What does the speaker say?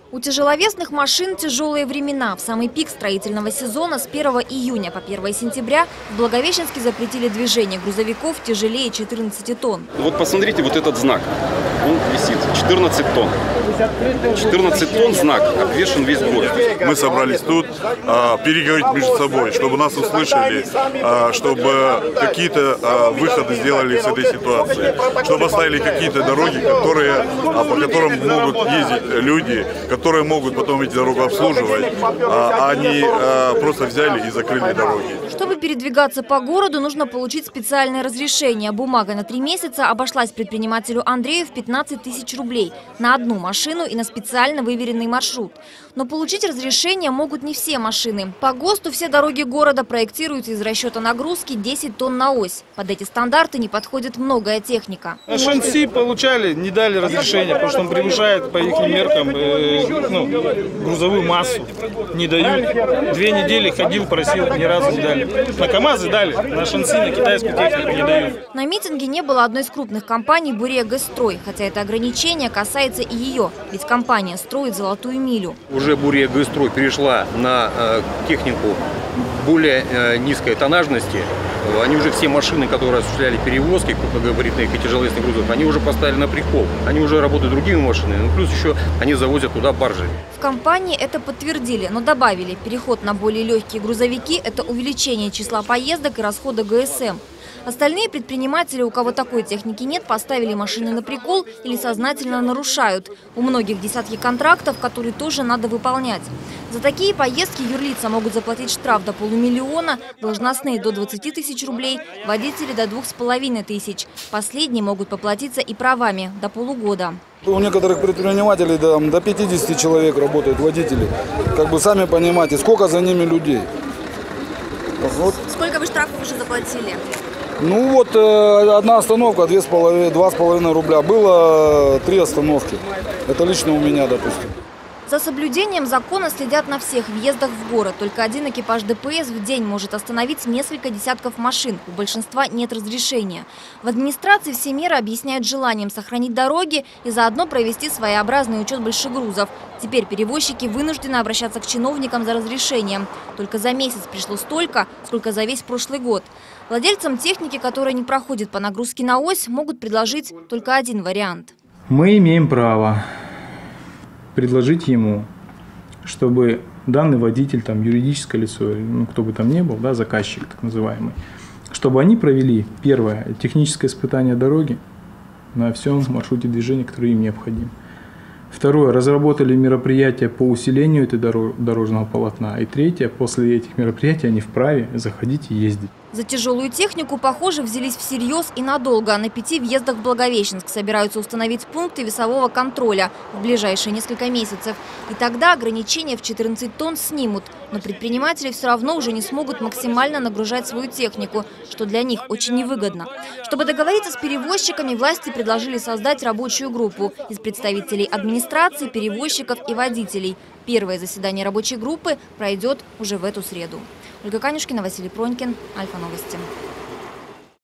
У тяжеловесных машин тяжелые времена. В самый пик строительного сезона с 1 июня по 1 сентября в Благовещенске запретили движение грузовиков тяжелее 14 тонн. Вот посмотрите, вот этот знак, он висит, 14 тонн. 14 тонн знак, обвешен весь город. Мы собрались тут переговорить между собой, чтобы нас услышали, чтобы какие-то выходы сделали с этой ситуации, чтобы оставили какие-то дороги, по которым могут ездить люди, которые могут потом эти дороги обслуживать, а они просто взяли и закрыли дороги. Чтобы передвигаться по городу, нужно получить специальное разрешение. Бумага на 3 месяца обошлась предпринимателю Андрею в 15 тысяч рублей на одну машину и на специально выверенный маршрут. Но получить разрешение могут не все машины. По ГОСТу все дороги города проектируются из расчета нагрузки 10 тонн на ось. Под эти стандарты не подходит многое техника. Шанси получали, не дали разрешения, потому что он превышает по их меркам грузовую массу. Не дают. 2 недели ходил, просил, ни разу не дали. На КАМАЗы дали, на шанси, на китайскую технику не дают. На митинге не было одной из крупных компаний «Буреа-Гэсстрой», хотя это ограничение касается и ее, ведь компания строит «Золотую милю». Уже «Буреа-Гэсстрой» перешла на технику более низкой тоннажности. Они уже все машины, которые осуществляли перевозки крупногабаритных и тяжеловесных грузов, они уже поставили на прикол. Они уже работают другими машинами, ну, плюс еще они завозят туда баржами. В компании это подтвердили, но добавили, переход на более легкие грузовики – это увеличение числа поездок и расхода ГСМ. Остальные предприниматели, у кого такой техники нет, поставили машины на прикол или сознательно нарушают. У многих десятки контрактов, которые тоже надо выполнять. За такие поездки юрлица могут заплатить штраф до 500 000, должностные до 20 тысяч рублей, водители до 2500. Последние могут поплатиться и правами до полугода. У некоторых предпринимателей до 50 человек работают водители. Сами понимаете, сколько за ними людей. Вот. Сколько вы штрафов уже заплатили? Одна остановка 2,5 рубля. Было 3 остановки. Это лично у меня, допустим. За соблюдением закона следят на всех въездах в город. Только один экипаж ДПС в день может остановить несколько десятков машин. У большинства нет разрешения. В администрации все меры объясняют желанием сохранить дороги и заодно провести своеобразный учет большегрузов. Теперь перевозчики вынуждены обращаться к чиновникам за разрешением. Только за месяц пришло столько, сколько за весь прошлый год. Владельцам техники, которая не проходит по нагрузке на ось, могут предложить только один вариант. Мы имеем право предложить ему, чтобы данный водитель, юридическое лицо, кто бы там ни был, заказчик так называемый, чтобы они провели, первое, техническое испытание дороги на всем маршруте движения, который им необходим. Второе, разработали мероприятия по усилению этого дорожного полотна. И третье, после этих мероприятий они вправе заходить и ездить. За тяжелую технику, похоже, взялись всерьез и надолго. На 5 въездах в Благовещенск собираются установить пункты весового контроля в ближайшие несколько месяцев. И тогда ограничения в 14 тонн снимут. Но предприниматели все равно уже не смогут максимально нагружать свою технику, что для них очень невыгодно. Чтобы договориться с перевозчиками, власти предложили создать рабочую группу из представителей администрации, перевозчиков и водителей. Первое заседание рабочей группы пройдет уже в эту среду. Ольга Канюшкина, Василий Пронькин, Альфа Новости.